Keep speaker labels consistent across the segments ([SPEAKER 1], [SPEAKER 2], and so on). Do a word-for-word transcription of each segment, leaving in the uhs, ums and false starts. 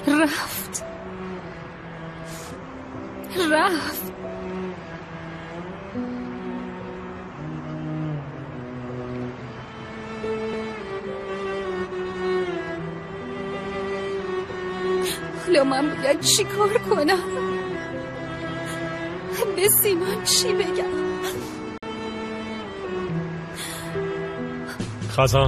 [SPEAKER 1] رفت رفت حالا من باید چی کار کنم؟ به سیمان چی بگم؟
[SPEAKER 2] خزان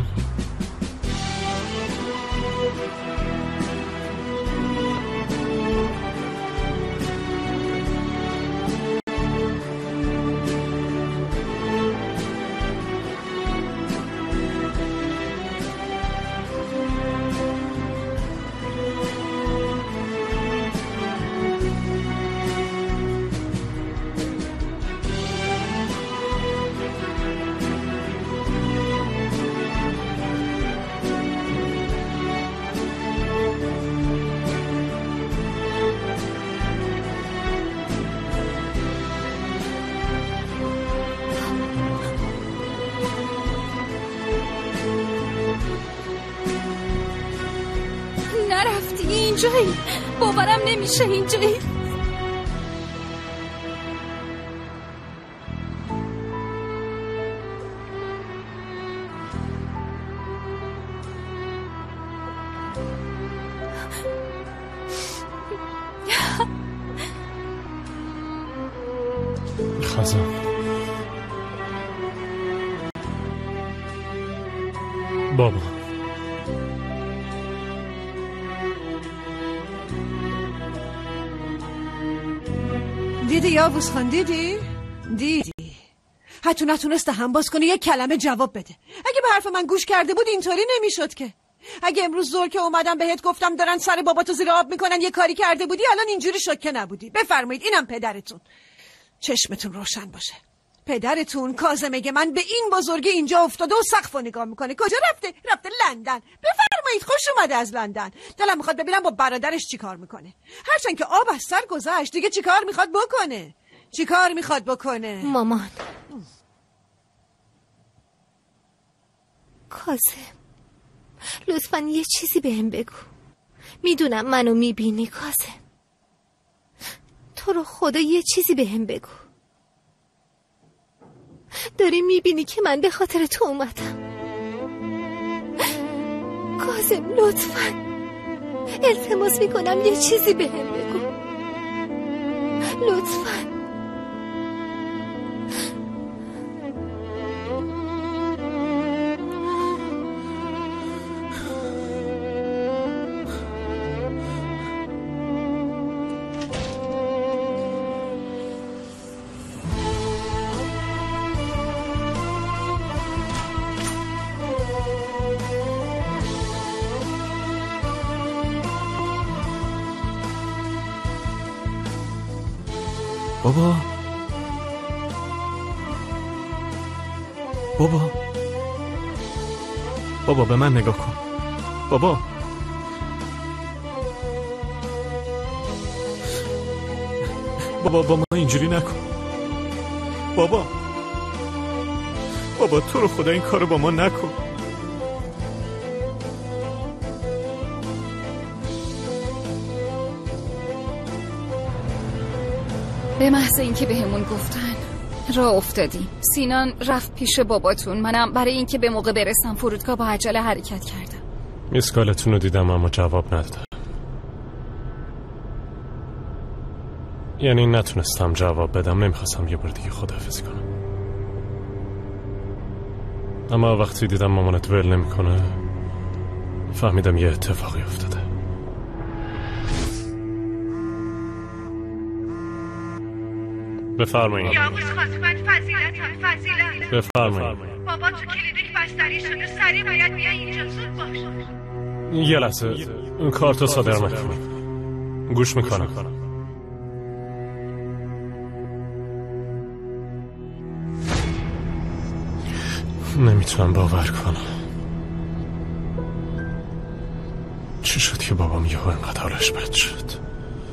[SPEAKER 1] نرفتی اینجایی، باورم نمیشه اینجایی.
[SPEAKER 2] خزان بابا
[SPEAKER 3] دیدی یاووز خان؟ دیدی؟ دیدی حتی نتونسته هم باز کنه یک کلمه جواب بده. اگه به حرف من گوش کرده بود اینطوری نمیشد که. اگه امروز زور که اومدم بهت گفتم دارن سر باباتو زیر آب میکنن یه کاری کرده بودی الان اینجوری شوکه نبودی. بفرمایید اینم پدرتون. چشمتون روشن باشه. پدرتون کاظمه من به این بزرگی اینجا افتاده و سقفو نگاه میکنه. کجا رفته؟ رفته لندن. بفرمایید خوش اومده از لندن. دلم میخواد ببینم با برادرش چی کار میکنه. هرچند که آب از سر گذشت دیگه چی کار میخواد بکنه؟ چی کار میخواد بکنه؟
[SPEAKER 1] مامان کاظم لطفاً یه چیزی بهم بگو. میدونم منو میبینی کاظم، تو رو خدا یه چیزی بهم بگو. داری میبینی که من به خاطر تو اومدم. کاظم لطفاً التماس میکنم یه چیزی بهم بگو لطفاً.
[SPEAKER 2] بابا بابا بابا به من نگاه کن. بابا بابا با ما اینجوری نکن. بابا بابا تو رو خدا این کارو با ما نکن.
[SPEAKER 1] به محض اینکه بهمون گفتن راه افتادیم. سینان رفت پیش باباتون، منم برای اینکه به موقع برسم فرودگاه با عجله حرکت کردم.
[SPEAKER 2] میسکالتون رو دیدم اما جواب ندادم. یعنی نتونستم جواب بدم. نمیخواستم یه بار دیگه خداحافظی کنم. اما وقتی دیدم مامانت ول نمیکنه فهمیدم یه اتفاقی افتاده. بفرمایید.
[SPEAKER 4] یاووز خاتمت فضیلتم فضیلت.
[SPEAKER 2] بفرمایید.
[SPEAKER 4] بابا تو کلینیک بستری شده، سریع باید بیای اینجا، زود باش.
[SPEAKER 2] یه لحظه اون کارتو صادر نکنید. گوش میکنم. نمیتونم باور کنم. چی شد که بابام یهو اینقدر حالش بد شد؟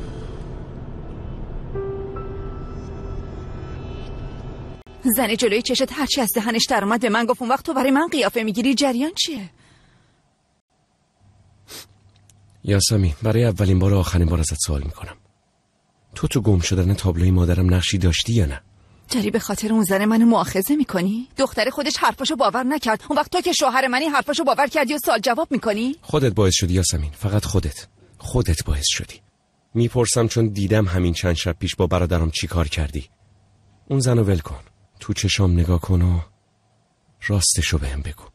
[SPEAKER 1] زن جلوی چشت هرچی از دهنش در اومد به من گفت اون وقت تو برای من قیافه میگیری. جریان چیه؟
[SPEAKER 5] یاسمین، برای اولین بار و آخرین بار ازت سوال میکنم، تو تو گم شدن تابلوی مادرم نقشی داشتی یا نه؟
[SPEAKER 6] داری به خاطر اون زن منو مؤاخذه میکنی؟ دختر خودش حرفاشو باور نکرد، اون وقت تو که شوهر منی حرفاشو باور کردی و سوال جواب میکنی؟
[SPEAKER 5] خودت باعث شدی یاسمین، فقط خودت خودت باعث شدی. میپرسم چون دیدم همین چند شب پیش با برادرم چی کار کردی. اون زنو ول کن، تو چشام نگاه کن و راستشو بهم بگو.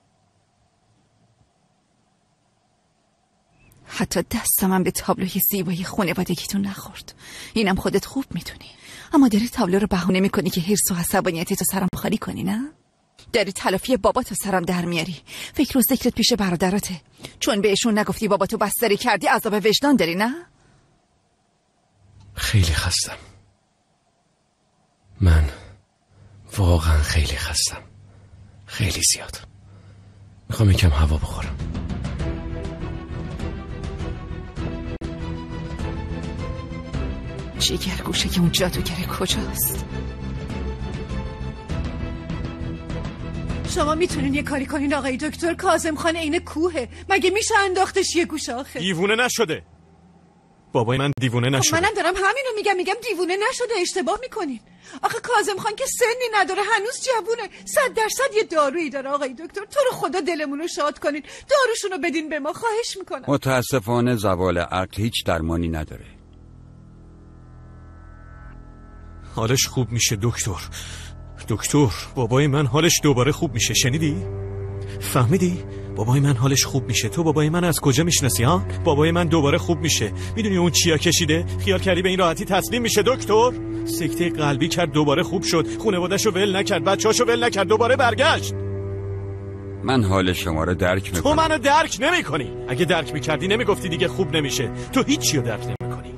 [SPEAKER 6] حتی دستم به تابلوی زیبای خانوادگیتون نخورد. اینم خودت خوب میدونی. اما داری تابلو رو بهونه میکنی که حرص و عصبانیتی تو سرم خالی کنی، نه؟ داری تلافی باباتو سرم در میاری. فکر و ذکرت پیش برادراته. چون بهشون نگفتی باباتو بستری کردی عذاب وجدان داری، نه؟
[SPEAKER 5] خیلی خستم. من واقعا خیلی خستم. خیلی زیاد. میخوام یکم هوا بخورم.
[SPEAKER 6] جیگر گوشه که اون جادوگره کجاست؟
[SPEAKER 3] شما میتونین یه کاری کنین آقای دکتر؟ کاظم خان عین کوهه، مگه میشه انداختش یه گوشه آخه؟
[SPEAKER 2] دیوونه نشده. بابای من دیوونه نشده.
[SPEAKER 3] منم دارم همینو میگم، میگم دیوونه نشده، اشتباه میکنین. آخه کاظم خان که سنی نداره، هنوز جوونه، صد درصد یه دارویی داره آقای دکتر. تو رو خدا دلمونو شاد کنین، داروشونو بدین به ما، خواهش میکنم.
[SPEAKER 7] متاسفانه زوال عقل هیچ درمانی نداره.
[SPEAKER 2] حالش خوب میشه دکتر. دکتر، بابای من حالش دوباره خوب میشه، شنیدی؟ فهمیدی؟ بابای من حالش خوب میشه. تو بابای من از کجا میشناسی ها؟ بابای من دوباره خوب میشه. میدونی اون چیا کشیده؟ خیال کردی به این راحتی تسلیم میشه دکتر؟ سکته قلبی کرد، دوباره خوب شد. خانواده‌شو ول نکرد، بچه‌هاشو ول نکرد، دوباره برگشت.
[SPEAKER 7] من حال شما رو درک میکنم.
[SPEAKER 2] تو منو درک نمیکنی. اگه درک میکردی نمیگفتی دیگه خوب نمیشه. تو هیچی رو درک نمیکنی.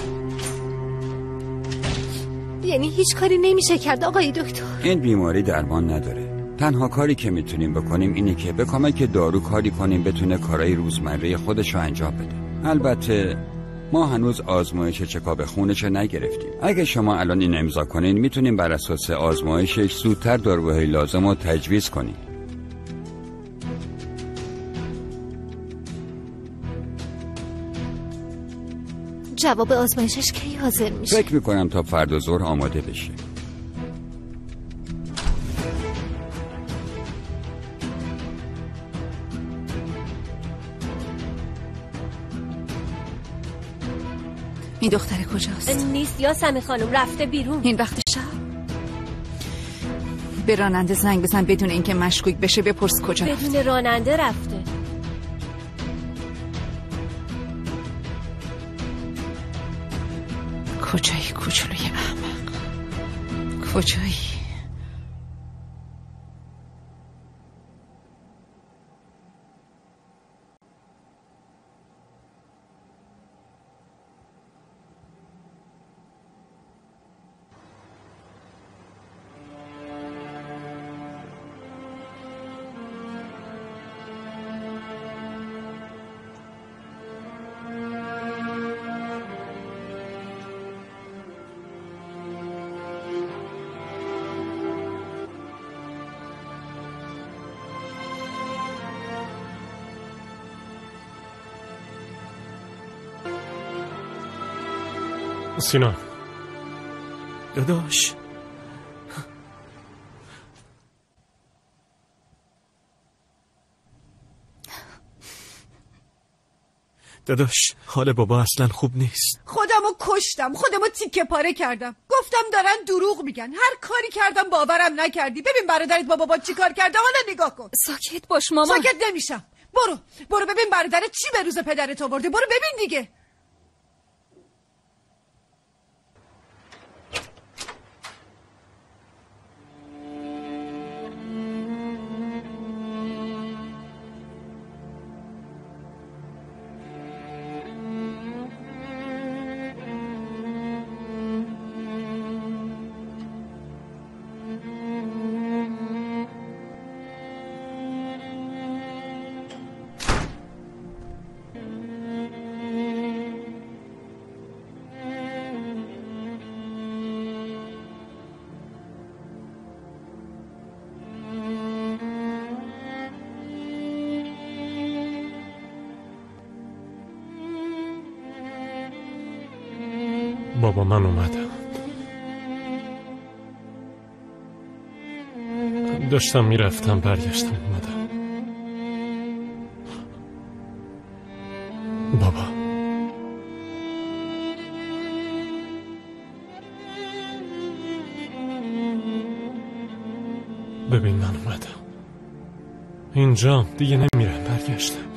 [SPEAKER 1] یعنی هیچ کاری نمیشه کرد آقای دکتر؟
[SPEAKER 7] این بیماری درمان نداره. تنها کاری که میتونیم بکنیم اینه که به کمک دارو کاری کنیم بتونه کارهای روزمره خودش رو انجام بده. البته ما هنوز آزمایش چکاب خونش رو نگرفتیم. اگه شما الان این امضا کنین میتونیم بر اساس آزمایشش زودتر داروهای لازم رو تجویز کنیم.
[SPEAKER 1] جواب آزمایشش کی حاضر میشه؟
[SPEAKER 7] فکر میکنم تا فردا ظهر آماده بشه.
[SPEAKER 6] این دختر کجاست؟
[SPEAKER 1] نیست یاسمین خانم، رفته بیرون.
[SPEAKER 6] این وقت شب؟ به راننده زنگ بزن بدون اینکه مشکوک بشه، بپرس کجا رفته.
[SPEAKER 1] بدون راننده رفته.
[SPEAKER 6] کجایی کوچولوی احمق؟ کجایی؟
[SPEAKER 2] سینا داداش، داداش حال بابا اصلا خوب نیست.
[SPEAKER 3] خودمو کشتم، خودمو تیکه پاره کردم. گفتم دارن دروغ میگن، هر کاری کردم باورم نکردی. ببین برادرت با بابا چی کار کرده، حالا نگاه کن.
[SPEAKER 6] ساکت باش مامان.
[SPEAKER 3] ساکت نمیشم. برو برو ببین برادرت چی به روز پدرت آورده. برو ببین دیگه.
[SPEAKER 8] بابا من اومدم. داشتم میرفتم برگشتم اومدم. بابا ببین من اومدم اینجام، دیگه نمیرم، برگشتم.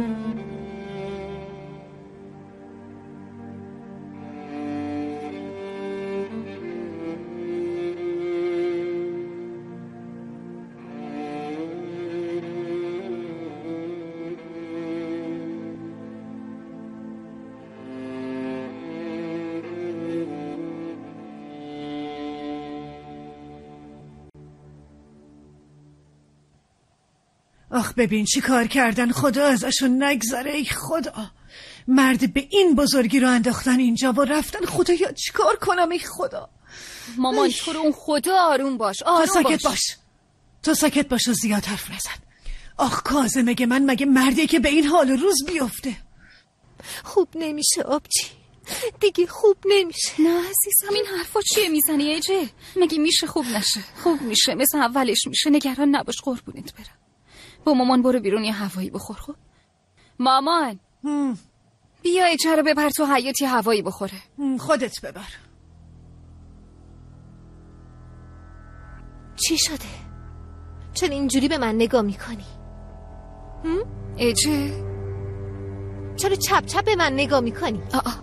[SPEAKER 3] آخ ببین چی کار کردن، خدا ازشون نگذره. ای خدا، مرد به این بزرگی رو انداختن اینجا و رفتن. خدایا چی کار کنم؟ ای خدا.
[SPEAKER 1] مامان تو رو اون خدا آروم باش، آروم
[SPEAKER 3] تو ساکت
[SPEAKER 1] باش.
[SPEAKER 3] باش تو ساکت باش و زیاد حرف نزن. آخ کازم، مگه من مگه مردی که به این حال روز بیفته؟
[SPEAKER 1] خوب نمیشه آبجی، دیگه خوب نمیشه.
[SPEAKER 6] نه عزیزم، این حرفا چیه میزنی ایجه؟ مگه میشه خوب نشه؟ خوب میشه، مثل اولش میشه. نگران نباش، قربونت برم. با مامان برو بیرون یه هوایی بخور. خب مامان هم. بیا ایجه رو ببر تو حیاط یه هوایی بخوره.
[SPEAKER 3] خودت ببر.
[SPEAKER 1] چی شده؟ چون اینجوری به من نگاه میکنی؟
[SPEAKER 6] ایجه
[SPEAKER 1] چرا چپ چپ به من نگاه میکنی؟
[SPEAKER 6] آه.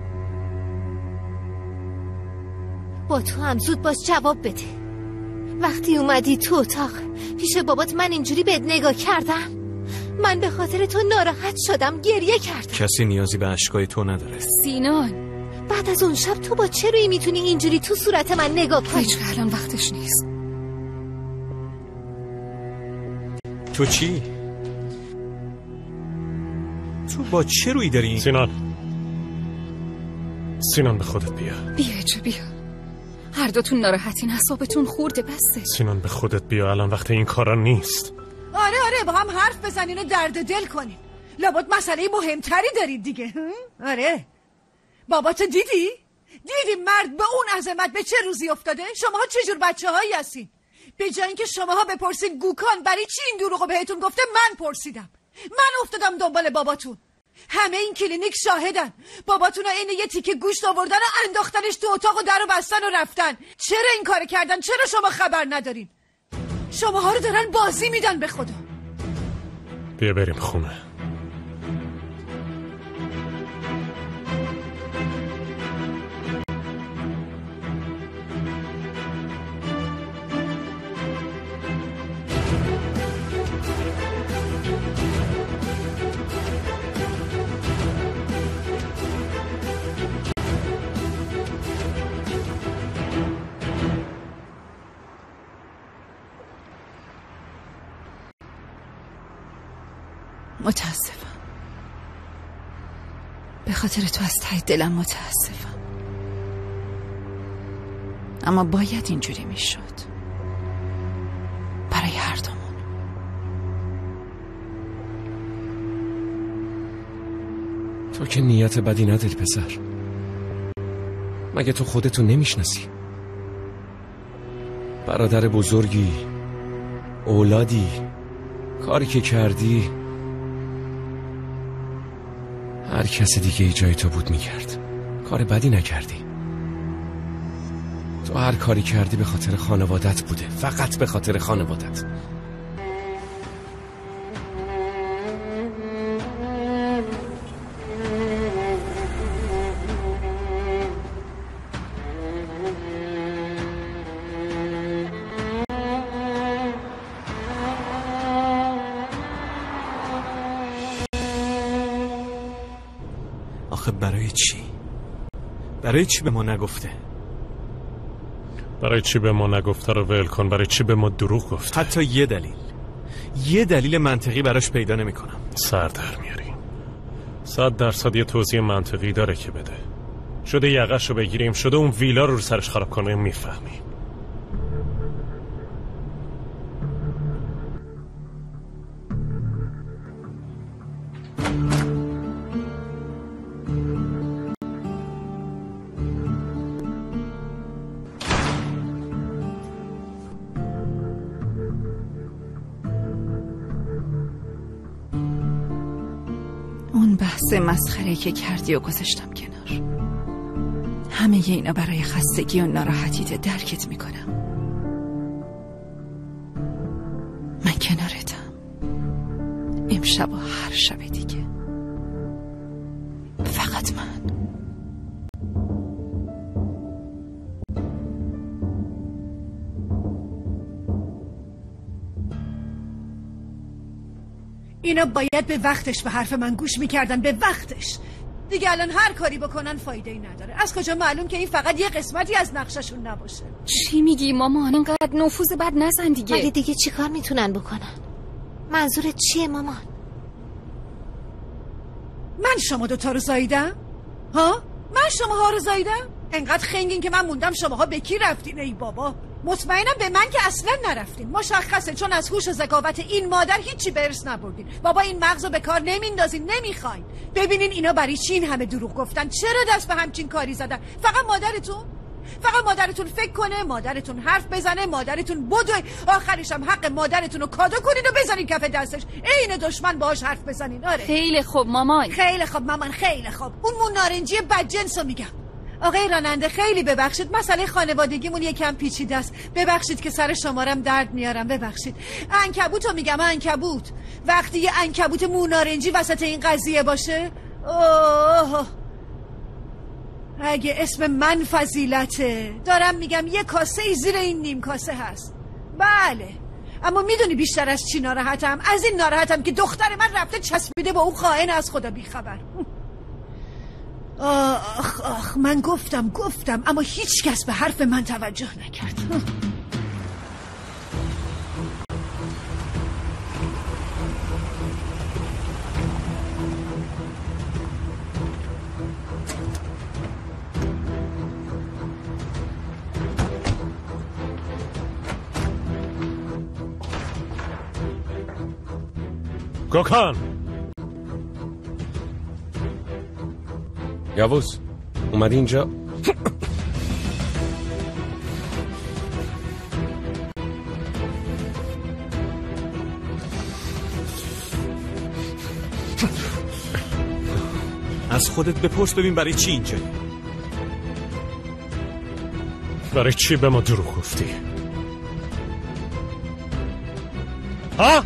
[SPEAKER 1] با تو هم زود باش جواب بده. وقتی اومدی تو اتاق پیش بابات من اینجوری بهت نگاه کردم، من به خاطر تو ناراحت شدم، گریه کردم.
[SPEAKER 2] کسی نیازی به اشکای تو نداره.
[SPEAKER 6] سینان،
[SPEAKER 1] بعد از اون شب تو با چه روی میتونی اینجوری تو صورت من نگاه کنی؟
[SPEAKER 6] ایجه الان وقتش نیست.
[SPEAKER 2] تو چی؟ تو با چه روی داری؟
[SPEAKER 8] سینان سینان به خودت بیا.
[SPEAKER 6] بیا ایجه بیا، هر دوتون ناراحتین، اعصابتون خورده. بسته.
[SPEAKER 8] سینان به خودت بیا، الان وقت این کارا نیست.
[SPEAKER 3] آره آره با هم حرف بزنین و درد دل کنین. لابد مسئله مهمتری دارید دیگه. آره باباتو دیدی؟ دیدی مرد به اون عظمت به چه روزی افتاده؟ شماها چجور بچه هایی هستین؟ به جای اینکه شماها بپرسین گوکان برای چی این دروغو بهتون گفته، من پرسیدم. من افتادم دنبال باباتون. همه این کلینیک شاهدن. باباتون رو اینه یه تیکه گوشت آوردن و انداختنش تو اتاق و در رو بستن و رفتن. چرا این کار کردن؟ چرا شما خبر ندارین؟ شماها رو دارن بازی میدن به خدا.
[SPEAKER 8] بیا بریم خونه.
[SPEAKER 6] متاسفم، به خاطر تو از ته دلم متاسفم، اما باید اینجوری میشد برای هر دومون.
[SPEAKER 5] تو که نیت بدی نداری پسر. مگه تو خودتو نمیشناسی؟ برادر بزرگی، اولادی، کاری که کردی هر کسی دیگه جای تو بود میکرد. کار بدی نکردی. تو هر کاری کردی به خاطر خانوادت بوده، فقط به خاطر خانوادت.
[SPEAKER 2] آخه برای چی؟ برای چی به ما نگفته؟
[SPEAKER 8] برای چی به ما نگفته رو ول کن. برای چی به ما دروغ گفته؟
[SPEAKER 2] حتی یه دلیل یه دلیل منطقی براش پیدا نمی کنم.
[SPEAKER 8] سر در میاری. صد درصد یه توضیح منطقی داره که بده. شده یقش رو بگیریم، شده اون ویلا رو رو سرش خراب کنیم، میفهمیم.
[SPEAKER 6] قصه مسخره که کردی و گذاشتم کنار. همه اینا برای خستگی و ناراحتیت درکت میکنم. من کنارتم، امشب و هر شب دیگه. فقط من.
[SPEAKER 3] اینا باید به وقتش به حرف من گوش میکردن، به وقتش. دیگه الان هر کاری بکنن فایده ای نداره. از کجا معلوم که این فقط یه قسمتی از نقششون نباشه؟
[SPEAKER 9] چی میگی مامان؟ انقدر نفوذ بد نزن دیگه.
[SPEAKER 1] مگه دیگه چی کار میتونن بکنن؟ منظورت چیه مامان؟
[SPEAKER 3] من شما دوتا رو زاییدم؟ ها؟ من شماها رو زاییدم؟ انقدر خنگین که من موندم شماها به کی رفتین ای بابا؟ مطمئنم به من که اصلا نرفتین. مشخصه، چون از هوش و ذکاوت این مادر هیچی به ارث نبردین. بابا این مغزو به کار نمیندازین، نمیخواین. ببینین اینا برای چی این همه دروغ گفتن؟ چرا دست به همچین کاری زدن؟ فقط مادرتون؟ فقط مادرتون فکر کنه، مادرتون حرف بزنه، مادرتون بدوه، آخرش هم حق مادرتون رو کادو کنین و بزنین کف دستش. عین دشمن باهاش حرف بزنین. آره
[SPEAKER 9] خیلی خوب مامان،
[SPEAKER 3] خیلی خوب مامان، خیلی خوب. اون مون نارنجی بدجنسو میگم. آقای راننده خیلی ببخشید، مسئله خانوادگیمون یکم پیچیده است. ببخشید که سر شمارم درد میارم، ببخشید. عنکبوتو میگم، عنکبوت. وقتی یه عنکبوت مونارنجی وسط این قضیه باشه، اوه، اگه اسم من فضیلته دارم میگم یه کاسه ای زیر این نیم کاسه هست. بله، اما میدونی بیشتر از چی ناراحتم؟ از این ناراحتم که دختر من رفته چسبیده با اون خائن از خدا بیخبر. آخ آخ، من گفتم گفتم اما هیچ کس به حرف من توجه نکرد.
[SPEAKER 8] گوکان،
[SPEAKER 5] یاوز اومدی اینجا؟
[SPEAKER 2] از خودت بپرس ببین برای چی اینجا؟
[SPEAKER 8] برای چی به ما دروغ گفتی؟ ها؟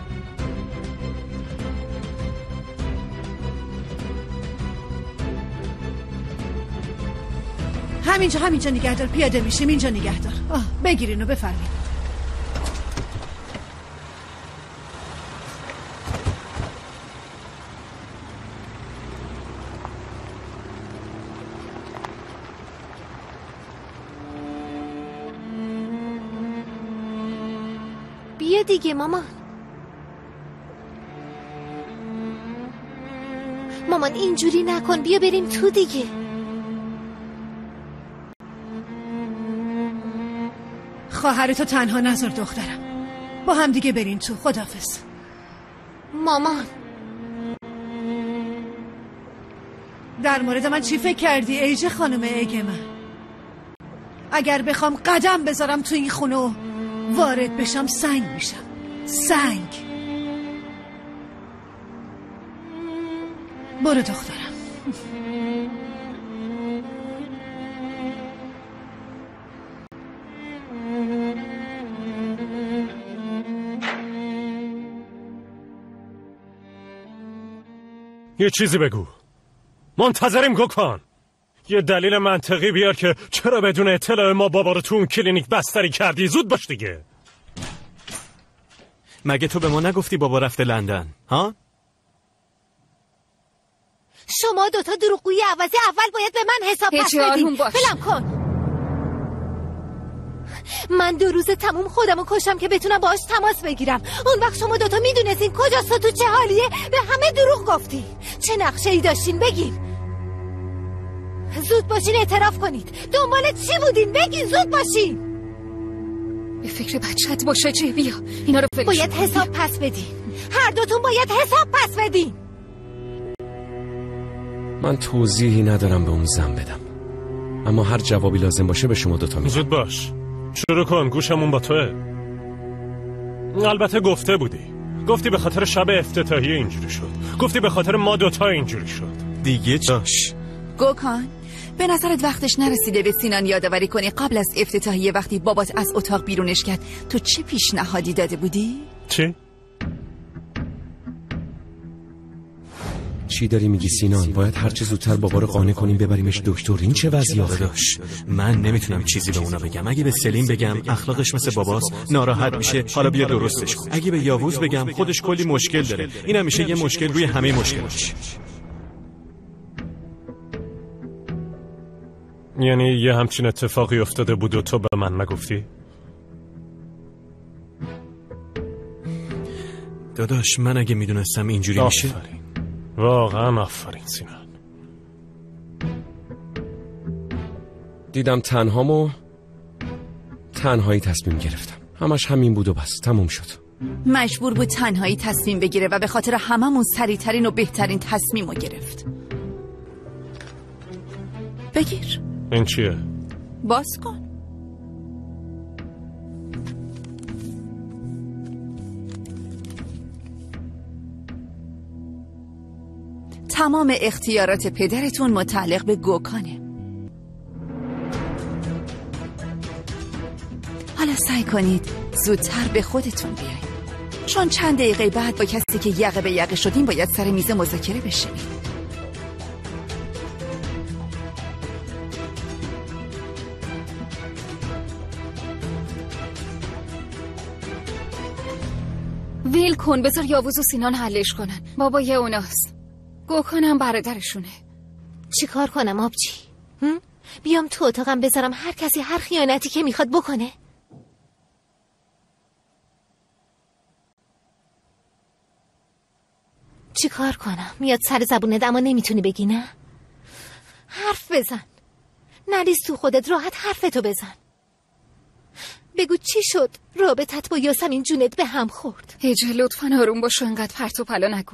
[SPEAKER 3] همینجا همینجا نگهدار، پیاده میشیم اینجا نگهدار. آه بگیرین و بفرمین.
[SPEAKER 1] بیا دیگه مامان. مامان اینجوری نکن، بیا بریم تو دیگه.
[SPEAKER 3] خواهرتو تنها نذار دخترم، با هم دیگه برین تو. خداحافظ.
[SPEAKER 1] مامان
[SPEAKER 3] در مورد من چی فکر کردی ایجه خانم ایگه من؟ اگر بخوام قدم بذارم تو این خونه و وارد بشم سنگ میشم، سنگ. برو دخترم.
[SPEAKER 8] یه چیزی بگو، منتظریم گوکان. یه دلیل منطقی بیار که چرا بدون اطلاع ما بابا رو تو اون کلینیک بستری کردی. زود باش دیگه.
[SPEAKER 2] مگه تو به ما نگفتی بابا رفته لندن؟ ها؟
[SPEAKER 1] شما دوتا دروغگویی عوضی، اول باید به من حساب پس بدین. فلم کن. من دو روز تموم خودمو کشم که بتونم باهاش تماس بگیرم. اون وقت شما دوتا میدونستین کجاست و تو چه حالیه. به همه دروغ گفتی. چه نقشه ای داشتین بگین. زود باشین اعتراف کنید. دنبال چی بودین بگین، زود باشین.
[SPEAKER 9] به فکر بچت باشه چه. بیا اینا رو فکر
[SPEAKER 1] باید حساب پس بدین. هر دوتون باید حساب پس بدین.
[SPEAKER 5] من توضیحی ندارم به اون زن بدم، اما هر جوابی لازم باشه به شما دوتا میگم.
[SPEAKER 8] زود باش، شروع کن. گوشمون با توه. البته گفته بودی گفتی به خاطر شب افتتاحیه اینجوری شد، گفتی به خاطر ما دوتا اینجوری شد.
[SPEAKER 2] دیگه چاش
[SPEAKER 6] گوکان، به نظرت وقتش نرسیده به سینان یادآوری کنی قبل از افتتاحیه وقتی بابات از اتاق بیرونش کرد تو چه پیشنهادی داده بودی؟
[SPEAKER 8] چی؟
[SPEAKER 5] چی داری میگی سینان؟ باید هر چه زودتر بابا رو قانع کنیم ببریمش دکتر. این چه وضعیاته؟
[SPEAKER 2] داداش من نمیتونم چیزی به اونا بگم. اگه به سلیم بگم اخلاقش مثل باباست، ناراحت میشه، حالا بیا درستش کن. اگه به یاووز بگم خودش کلی مشکل داره، این میشه یه مشکل روی همه مشکلاش.
[SPEAKER 8] یعنی یه همچین اتفاقی افتاده بود و تو به من نگفتی؟
[SPEAKER 2] داداش من اگه میدونستم اینجوری میشه.
[SPEAKER 8] آفرین، واقعا آفرین سینان.
[SPEAKER 5] دیدم تنهامو تنهایی تصمیم گرفتم. همش همین بود و بس تموم شد.
[SPEAKER 6] مجبور بود تنهایی تصمیم بگیره و به خاطر هممون سریعترین و بهترین تصمیمو گرفت. بگیر.
[SPEAKER 8] این چیه؟
[SPEAKER 6] باز کن. تمام اختیارات پدرتون متعلق به گوکانه. حالا سعی کنید زودتر به خودتون بیاین، چون چند دقیقه بعد با کسی که یقه به یقه شدیم باید سر میز مذاکره بشینیم.
[SPEAKER 9] ویل کن، بذار یاووز و سینان حلش کنن. بابا یه اوناست، گوکانم برادرشونه.
[SPEAKER 1] چی کار کنم آبجی؟ بیام تو اتاقم بذارم هر کسی هر خیانتی که میخواد بکنه؟ چی کار کنم؟ میاد سر زبونت اما نمیتونی بگی نه؟ حرف بزن، نریز تو خودت، راحت حرفتو بزن. بگو چی شد؟ رابطت با یاسمین جونت به هم خورد؟
[SPEAKER 9] هجه لطفاً آروم باش و انقدر پرت و پلا نگو.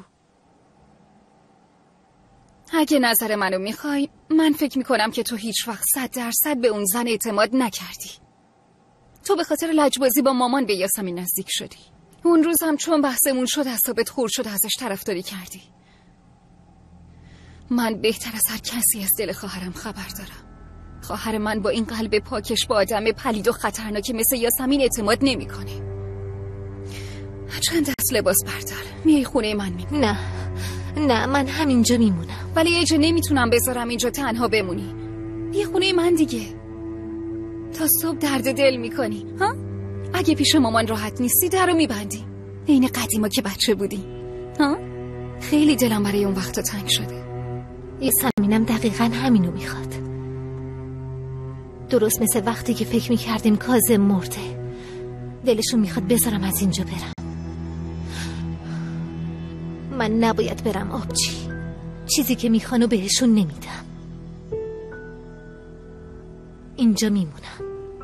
[SPEAKER 9] اگه نظر منو میخوای، من فکر میکنم که تو هیچ وقت صد درصد به اون زن اعتماد نکردی. تو به خاطر لجبازی با مامان به یاسمین نزدیک شدی. اون روز هم چون بحثمون شد اعصابت خورد شد ازش طرفداری کردی. من بهتر از هر کسی از دل خواهرم خبر دارم. خواهر من با این قلب پاکش با آدم پلید و خطرناکی مثل یاسمین اعتماد نمیکنه. چند دست لباس بردار، میای خونه من میمونی.
[SPEAKER 1] نه نه، من همینجا میمونم.
[SPEAKER 9] ولی ایجا نمیتونم بذارم اینجا تنها بمونی. بیا خونه من دیگه. تا صبح درد دل میکنی ها؟ اگه پیش مامان راحت نیستی درو میبندی. این قدیما که بچه بودی ها؟ خیلی دلم برای اون وقتا تنگ شده.
[SPEAKER 1] یاسمینم دقیقاً همینو میخواد. درست مثل وقتی که فکر میکردیم کاظم مرده. دلشون میخواد بذارم از اینجا برم. من نباید برم آبجی. چیزی که میخوانو بهشون نمیدم. اینجا میمونم.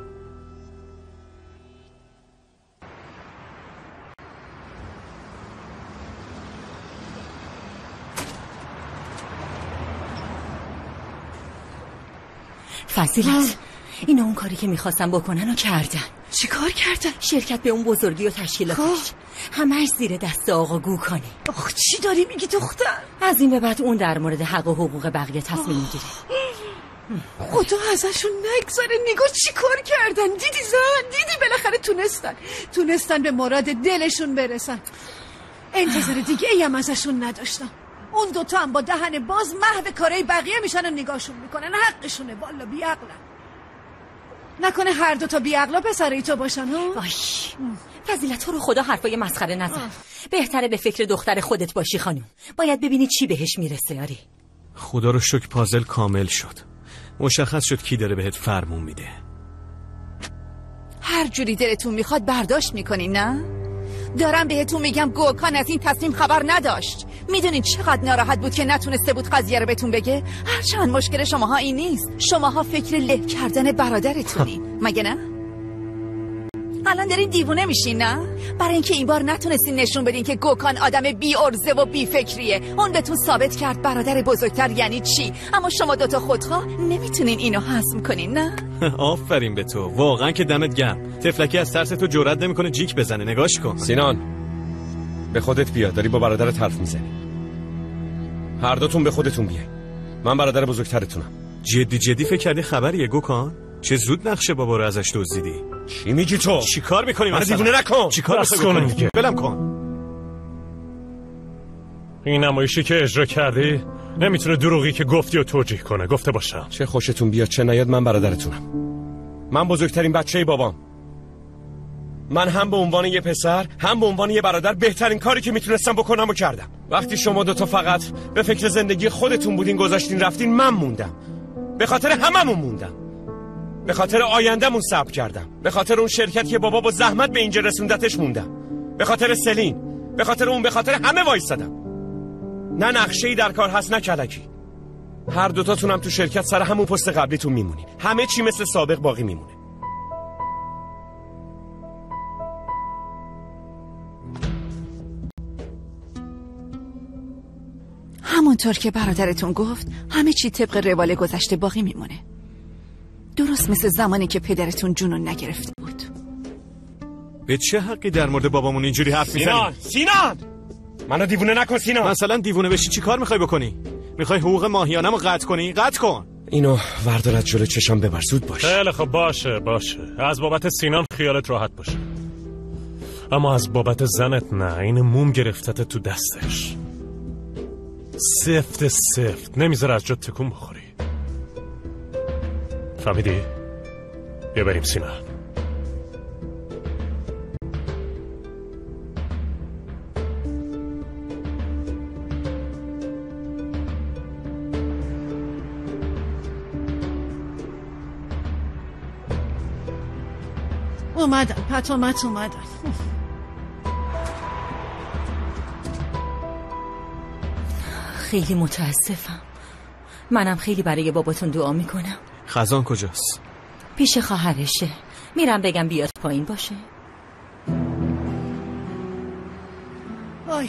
[SPEAKER 10] فضیلت، اینا اون کاری که میخواستن بکنن و کردن.
[SPEAKER 3] چی کار کردن؟
[SPEAKER 10] شرکت به اون بزرگی و تشکیلاتش همش زیر دست آقا گوکانه.
[SPEAKER 3] آخ چی داری میگی دختر؟
[SPEAKER 10] از این به بعد اون در مورد حق و حقوق بقیه تصمیم میگیره.
[SPEAKER 3] خدا ازشون نگذاره. نگاه چی کار کردن؟ دیدی زن؟ دیدی بالاخره تونستن تونستن به مراد دلشون برسن. انتظار دیگه ای هم ازشون نداشتم. اون دوتا هم با دهن باز محو کارهای بقیه میشن و نگاهشون میکنن. حقشونه والا، بیعقلن. نکنه هر دوتا بیعقلا پسرای تو باشن ها؟
[SPEAKER 10] وای فضیلت، تو رو خدا حرفای مسخره نزن. بهتره به فکر دختر خودت باشی خانم. باید ببینی چی بهش میرسه. آره
[SPEAKER 2] خدا رو شکر پازل کامل شد. مشخص شد کی داره بهت فرمون میده.
[SPEAKER 6] هر جوری دلتون میخواد برداشت میکنین نه؟ دارم بهتون میگم گوکان از این تصمیم خبر نداشت. میدونین چقدر ناراحت بود که نتونسته بود قضیه رو بهتون بگه؟ هرچند مشکل شماها این نیست. شماها فکر له کردن برادرتونین مگه نه؟ الان دارین دیوونه میشین نه؟ برای اینکه این بار نتونستین نشون بدین که گوکان آدم بی ارزه و بی فکریه. اون بهتون ثابت کرد برادر بزرگتر یعنی چی. اما شما دوتا خودخواه نمیتونین اینو هضم کنین نه؟
[SPEAKER 2] آفرین به تو، واقعا که دمت گرم. تفلکی از ترس تو جرئت نمیکنه جیک بزنه. نگاش کن.
[SPEAKER 5] سینان به خودت بیا، داری با برادرت حرف میزنی. هر دوتون به خودتون بیاین. من برادر بزرگترتونم.
[SPEAKER 2] جدی جدی فکر کردی خبریه گوکان؟ چه زود نقشه بابا رو ازش دزدیدی.
[SPEAKER 5] چی میگی تو؟
[SPEAKER 2] چی کار میکنی؟
[SPEAKER 5] من دیوونه نکن.
[SPEAKER 2] چی کار میکنی دیگه؟ بلم کن.
[SPEAKER 8] این نمایشی که اجرا کردی نمیتونه دروغی که گفتی و توجیه کنه. گفته باشم
[SPEAKER 5] چه خوشتون بیاد چه نیاد، من برادرتونم. من بزرگترین بچه بابام. من هم به عنوان یه پسر هم به عنوان یه برادر بهترین کاری که میتونستم بکنم و کردم. وقتی شما دوتا فقط به فکر زندگی خودتون بودین، گذاشتین رفتین، من موندم. به خاطر هممون موندم. به خاطر آیندهمون صبر کردم. به خاطر اون شرکت که بابا با زحمت به اینجا رسوندتش موندم. به خاطر سلین، به خاطر اون، به خاطر همه وایسادم. نه نقشه‌ای در کار هست نه کلکی. هر دوتاتون هم تو شرکت سر همون پست قبلیتون میمونین. همه چی مثل سابق باقی میمونه.
[SPEAKER 6] همونطور که برادرتون گفت همه چی طبق روال گذشته باقی میمونه. درست مثل زمانی که پدرتون جنون نگرفته بود.
[SPEAKER 2] به چه حقی در مورد بابامون اینجوری حرف میزنی؟
[SPEAKER 5] سینان! سینان! منو دیوونه نکن سینان.
[SPEAKER 2] مثلا دیوونه بشی چی کار میخوای بکنی؟ میخوای حقوق ماهیانمو قطع کنی؟ قطع کن.
[SPEAKER 5] اینو وردارت جلو چشم ببر، زود باش.
[SPEAKER 8] خیلی خب باشه باشه. از بابت سینان خیالت راحت باشه. اما از بابت زنت نه. این موم گرفتت تو دستش. سفت سفت نمیذاره از جات تکون بخوری. فهمیدی؟ بیا بریم سینان.
[SPEAKER 3] اومدن پتومت اومدن.
[SPEAKER 10] خیلی متاسفم. منم خیلی برای باباتون دعا میکنم.
[SPEAKER 2] خزان کجاست؟
[SPEAKER 10] پیش خواهرشه. میرم بگم بیاد پایین باشه.
[SPEAKER 3] آی.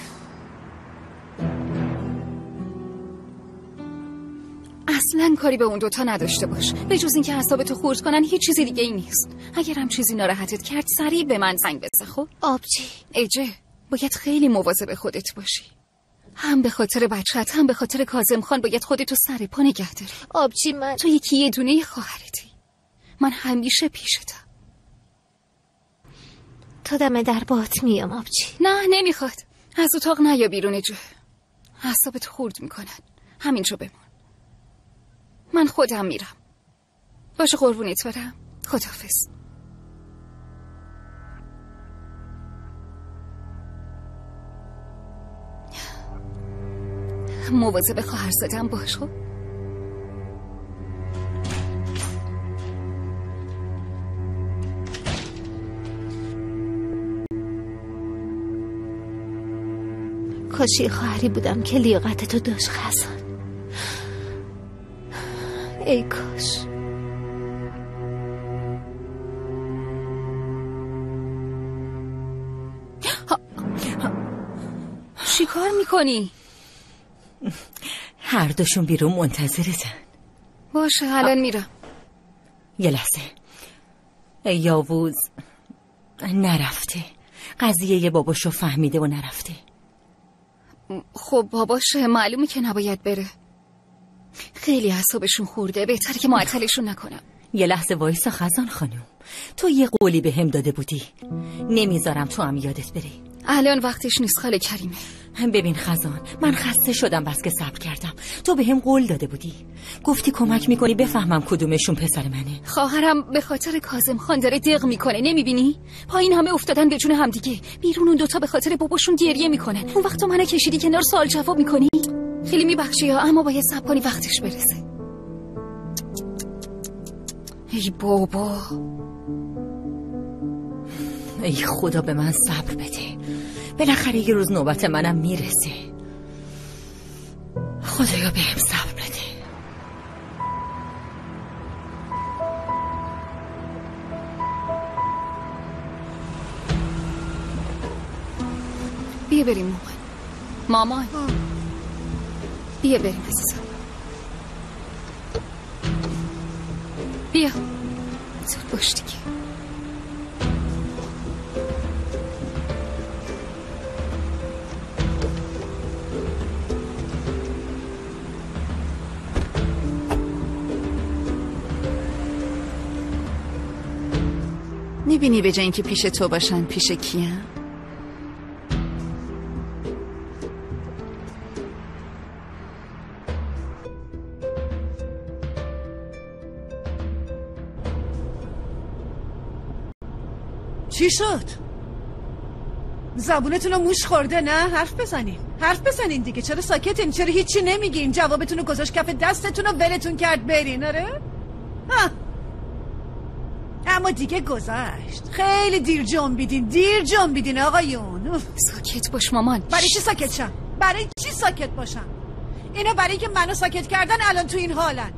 [SPEAKER 9] اصلا کاری به اون دوتا نداشته باش. به جز اینکه اعصابتو خورد کنن هیچ چیزی دیگه ای نیست. اگرم چیزی ناراحتت کرد سریع به من زنگ بزن. خب
[SPEAKER 1] آبجی
[SPEAKER 9] ایجه باید خیلی مواظب خودت باشی. هم به خاطر بچه‌ت هم به خاطر کاظم خان باید خودتو سر پا نگه داری.
[SPEAKER 1] آبجی من
[SPEAKER 9] تو یکی یه دونه خواهرتی. من همیشه پیشتم.
[SPEAKER 1] تا دم در بات میام آبجی.
[SPEAKER 9] نه نمیخواد. از اتاق نیا بیرون جو. اعصابت خورد میکنن. همینجا بمون. من خودم میرم. باشه قربونت برم. خداحافظ. مواظب خواهرزاده‌ام باش. خب
[SPEAKER 1] کاشی خواهری بودم که لیاقتتو داشت خزان. ای کاش.
[SPEAKER 9] چی کار میکنی؟
[SPEAKER 10] هر دوشون بیرون منتظرتن.
[SPEAKER 9] باشه الان میرم.
[SPEAKER 10] یه لحظه. یاووز نرفته. قضیه باباشو فهمیده و نرفته.
[SPEAKER 9] خب باباشه معلومه که نباید بره. خیلی اعصابشون خورده. بهتره که معطلشون نکنم.
[SPEAKER 10] یه لحظه وایسا خزان خانم. تو یه قولی به هم داده بودی. نمیذارم تو هم یادت بره.
[SPEAKER 9] الان وقتش نیست خاله کریمه.
[SPEAKER 10] ببین خزان، من خسته شدم بس که صبر کردم. تو به هم قول داده بودی. گفتی کمک میکنی بفهمم کدومشون پسر منه.
[SPEAKER 9] خواهرم به خاطر کاظم خان داره دق میکنه. نمیبینی؟ پایین همه افتادن به جون همدیگه. بیرون اون دوتا به خاطر باباشون گریه میکنن. اون وقت تو منو کشیدی کنار سوال جواب میکنی. خیلی میبخشی ها، اما باید صبر کنی وقتش برسه. ای بابا،
[SPEAKER 10] ای خدا به من صبر بده. بالاخره یه روز نوبت منم میرسه. خدایا بهم صبر بده.
[SPEAKER 9] بیا بریم مامان. مامان بیا بریم عزیزم. بیا زود باش دیگه.
[SPEAKER 6] میبینی به جای اینکه پیش تو باشن پیش کیم؟
[SPEAKER 3] چی شد؟ زبونتون رو موش خورده نه؟ حرف بزنین حرف بزنین دیگه. چرا ساکتین؟ چرا هیچی نمیگین؟ جوابتون رو گذاشت کف دستتون رو ولتون کرد برین. آره؟ ها. اما دیگه گذشت. خیلی دیر جنبیدین دیر جنبیدین آقایون.
[SPEAKER 9] ساکت باش مامان.
[SPEAKER 3] برای چی ساکت شم؟ برای چی ساکت باشم؟ اینا برای که منو ساکت کردن الان تو این حالن.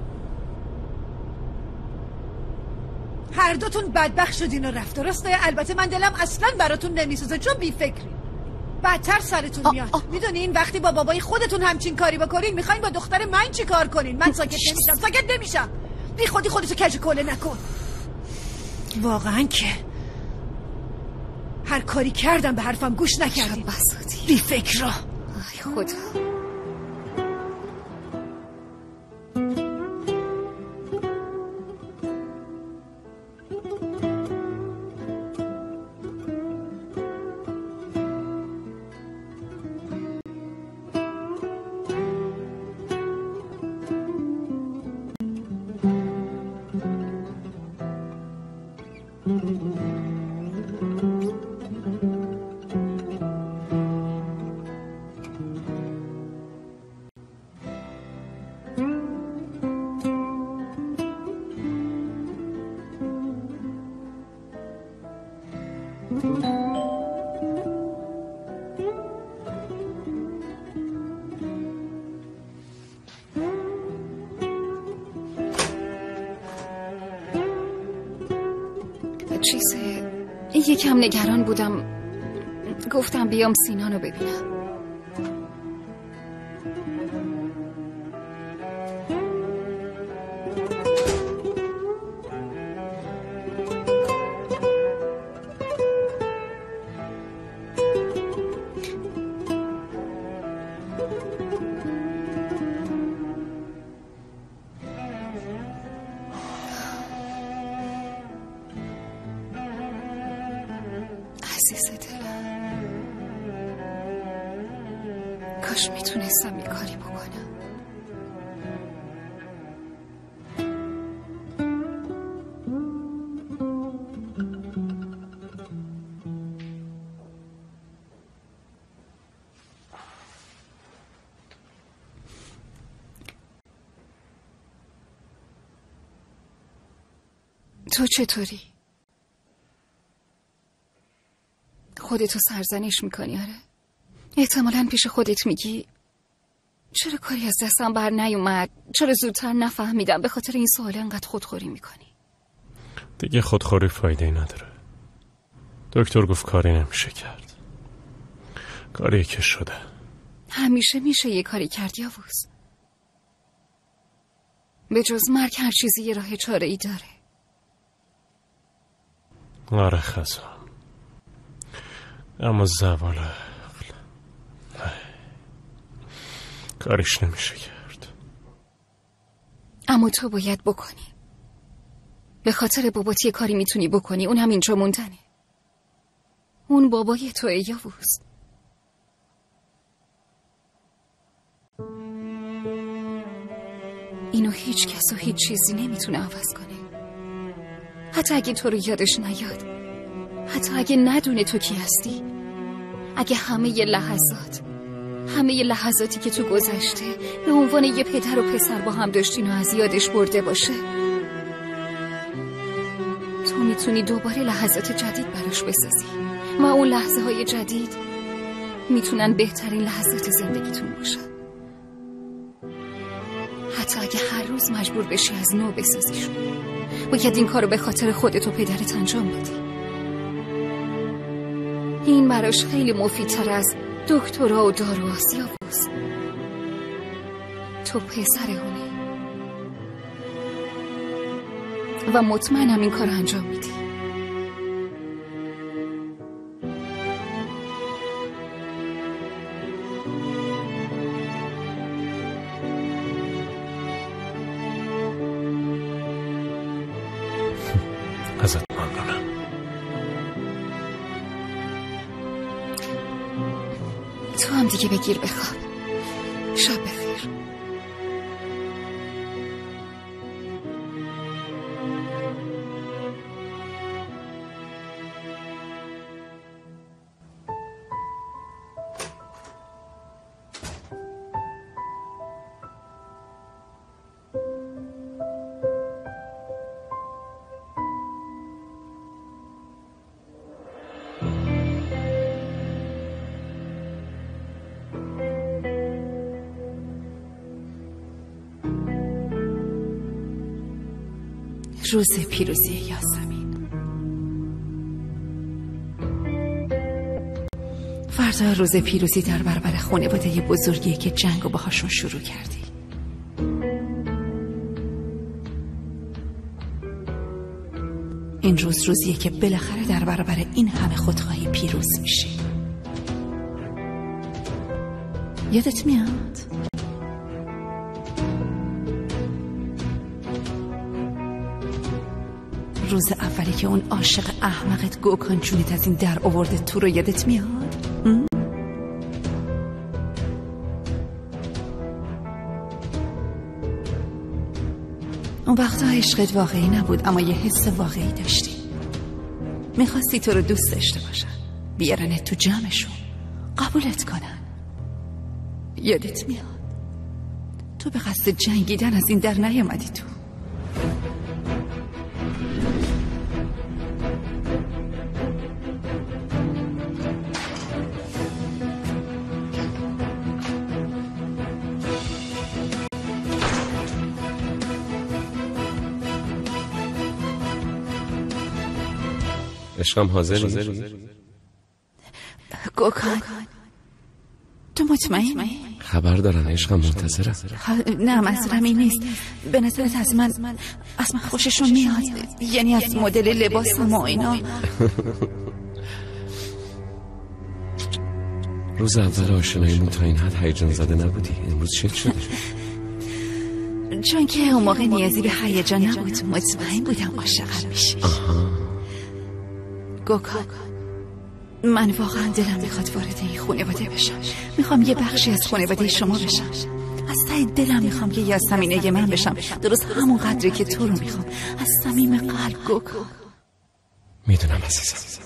[SPEAKER 3] هر دوتون بدبخت شدین و رفت. درسته؟ البته من دلم اصلا براتون نمیسوزه چون بی فکری. بدتر سرتون میاد. میدونین وقتی با بابای خودتون همچین کاری بکنین میخواین با دختر من چی کار کنین؟ من ساکت نمیشم ساکت نمیشم. بی خودی خودتو کج کوله نکن. واقعا که هر کاری کردم به حرفم گوش نکردین. بی فکرا.
[SPEAKER 9] ای خدا. چیزه یکم نگران بودم گفتم بیام سینانو ببینم. کاش میتونستم یه کاری بکنم. تو چطوری؟ خودتو سرزنش میکنی؟ آره؟ احتمالاً پیش خودت میگی چرا کاری از دستم بر نیومد؟ چرا زودتر نفهمیدم؟ به خاطر این سوال انقدر خودخوری میکنی.
[SPEAKER 8] دیگه خودخوری فایده نداره. دکتر گفت کاری نمیشه کرد. کاری که شده.
[SPEAKER 9] همیشه میشه یه کاری کرد یاووز. به جز مرگ هر چیزی یه راه چاره ای داره.
[SPEAKER 8] آره خزان. اما زوال کارش نمیشه کرد.
[SPEAKER 9] اما تو باید بکنی. به خاطر بابات یه کاری میتونی بکنی. اون هم اینجا موندنه. اون بابای توئه یاووز. اینو هیچ کس و هیچ چیزی نمیتونه عوض کنه. حتی اگه تو رو یادش نیاد، حتی اگه ندونه تو کی هستی، اگه همه ی لحظات همه ی لحظاتی که تو گذشته به عنوان یه پدر و پسر با هم داشتین و از یادش برده باشه، تو میتونی دوباره لحظات جدید براش بسازی و اون لحظه های جدید میتونن بهترین لحظات زندگیتون باشن. حتی اگه هر روز مجبور بشی از نو بسازیشون، باید این کارو به خاطر خودت و پدرت انجام بدی. این براش خیلی مفیدتر از دکترا و دارو یاووز. تو پسر اونی و مطمئنم این کار انجام میدی.
[SPEAKER 8] ازت ممنونم.
[SPEAKER 9] تو هم دیگه بگیر بخواب. شب بخیر.
[SPEAKER 6] روز پیروزی یاسمین. فردا روز پیروزی در برابر خانواده بزرگی که جنگو باهاشون شروع کردی. این روز روزیه که بالاخره در برابر این همه خودخواهی پیروز میشی. یادت میاد؟ روز اولی که اون عاشق احمقت گوکان جونت از این در آورده تو رو یادت میاد؟ اون وقتا عشقت واقعی نبود اما یه حس واقعی داشتی. میخواستی تو رو دوست داشته باشن، بیارنت تو جمعشون، قبولت کنن. یادت میاد؟ تو به قصد جنگیدن از این در نیامدی تو.
[SPEAKER 5] عشقم حاضری؟
[SPEAKER 6] گوکان تو مطمئنی؟
[SPEAKER 5] خبر دارم عشقم منتظرم.
[SPEAKER 6] نه منظورم این نیست. به نظرت از من از من خوششون میاد؟ یعنی از مدل لباسم و اینا؟
[SPEAKER 5] روز اول آشناییمون تا این حد هیجان زده نبودی، امروز چه شده؟
[SPEAKER 6] چون که اون موقع نیازی به هیجان نبود، مطمئن بودم عاشقم میشی. گوکان من واقعا دلم میخواد وارد این خانواده بشم. میخوام یه بخشی از خانواده شما بشم. از ته دلم میخوام که یاسمینه من بشم، درست همون قدری که تو رو میخوام، از صمیم قلب. گوکان
[SPEAKER 5] میدونم عزیزم.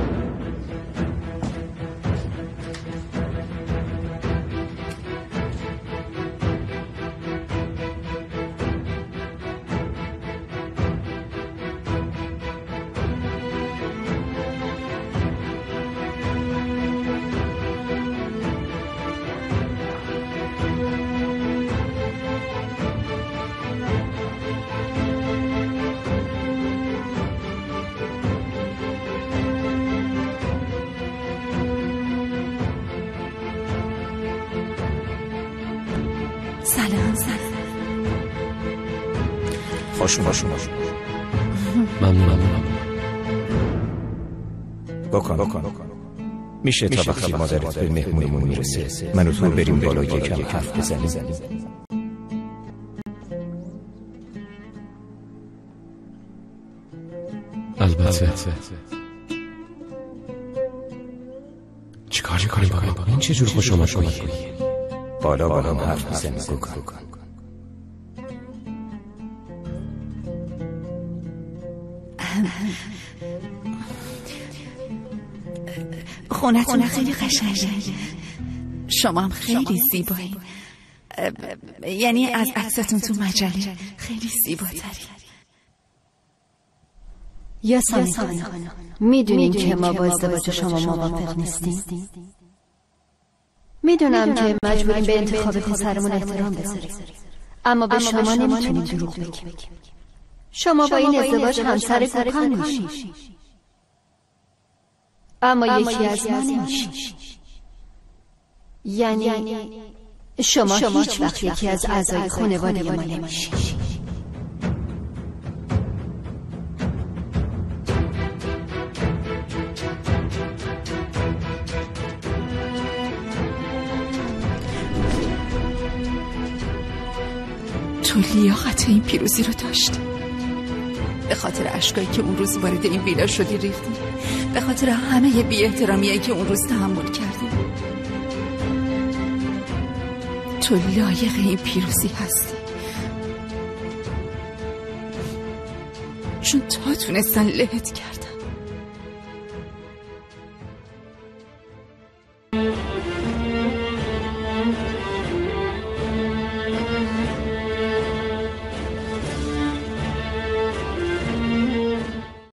[SPEAKER 6] سلام سلام.
[SPEAKER 11] خوش اومدید.
[SPEAKER 5] ممنون ممنون.
[SPEAKER 11] بکن بکن. میشه تا وقتی مادرت به مهمونیمون میرسه من و تو بریم بالا یکم حرف بزنیم؟
[SPEAKER 5] البته. چیکار کنیم با این؟ چه جور خوش آمد کنی؟
[SPEAKER 11] بالا با هم حرف بزنیم. گوکان
[SPEAKER 6] خونتون خیلی قشنگه. شما هم خیلی زیبایی. یعنی از عکساتون تو مجله خیلی زیباتری.
[SPEAKER 12] یاسمین خانم میدونین که ما با ازدواج شما موافق نیستیم. میدونم که مجبوریم به انتخاب پسرمون احترام بذاریم، اما به شما نمیتونیم دروغ بگیم. شما با این ازدواج همسر گوکان میشین، اما یکی از ما نمیشین. یعنی شما هیچ وقت یکی از اعضای خانواده ما نمیشین.
[SPEAKER 6] تو لیاقت این پیروزی رو داشتی. به خاطر اشکایی که اون روز وارد این ویلا شدی ریختی، به خاطر همه بی احترامیایی که اون روز تحمل کردی. تو لایق این پیروزی هستی، چون تا تونستن لهت کرد.